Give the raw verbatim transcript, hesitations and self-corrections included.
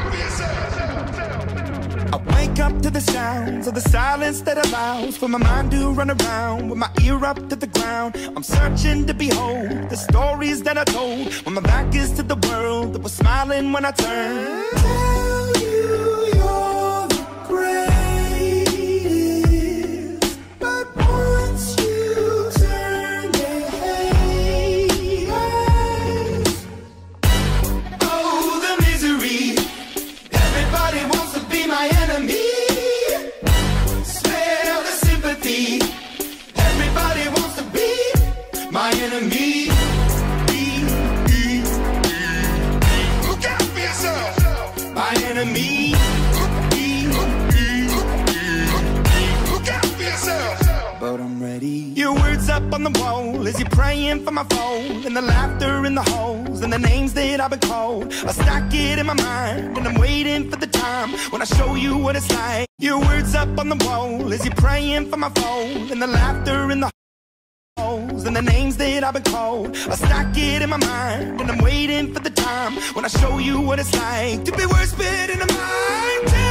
I wake up to the sounds of the silence that allows for my mind to run around with my ear up to the ground. I'm searching to behold the stories that I told when my back is to the world that was smiling when I turned. Tell you you're the greatest, but once you turn they hate us. Oh, the misery. Everybody wants to be my enemy. Smell the sympathy. Everybody wants to be my enemy. Look out for yourself. My enemy. Look out for yourself. But I'm ready. Your words up on the wall as you're praying for my phone, and the laughter in the holes and the names that I've been called. I stack it in my mind and I'm waiting for the time when I show you what it's like. Your words up on the wall as you're praying for my phone, and the laughter in the holes and the names that I've been called. I stack it in my mind and I'm waiting for the time when I show you what it's like to be worse fit in the mind.